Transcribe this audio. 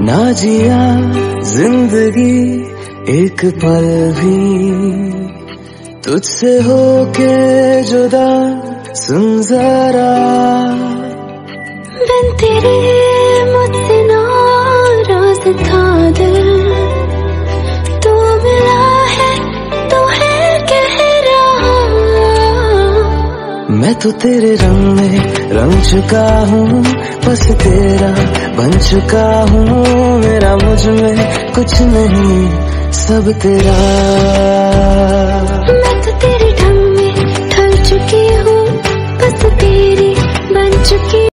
ना जिया जिंदगी एक पल भी तुझसे होके जुदा, सुन जरा बिन तेरे मुझसे नाराज था दिल, तू मिला है तो है कह रहा। मैं तो तेरे रंग में रंग चुका हूँ, बस तेरा बन चुका हूँ। मेरा मुझ में कुछ नहीं, सब तेरा। मैं तो तेरे ढंग में ढल चुकी हूँ, बस तेरी बन चुकी।